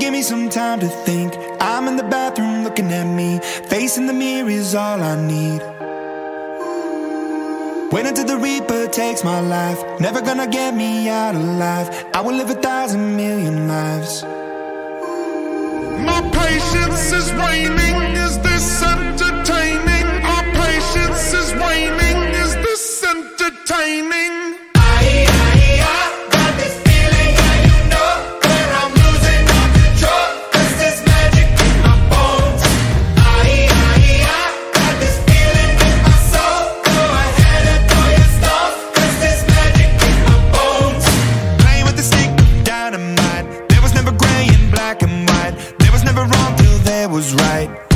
give me some time to think. I'm in the bathroom looking at me. Facing the mirror is all I need. Wait until the Reaper takes my life. Never gonna get me out alive. I will live 1,000,000,000 lives. My patience is waning. Is this entertaining? Our patience is waning. Is this entertaining? Got this feeling, yeah, you know that I'm losing all control. 'Cause there's magic in my bones. Got this feeling in my soul. Go ahead and throw your stones. 'Cause there's magic in my bones. Playing with the stick of dynamite. There was never gray and black and white. There was never wrong till there was right.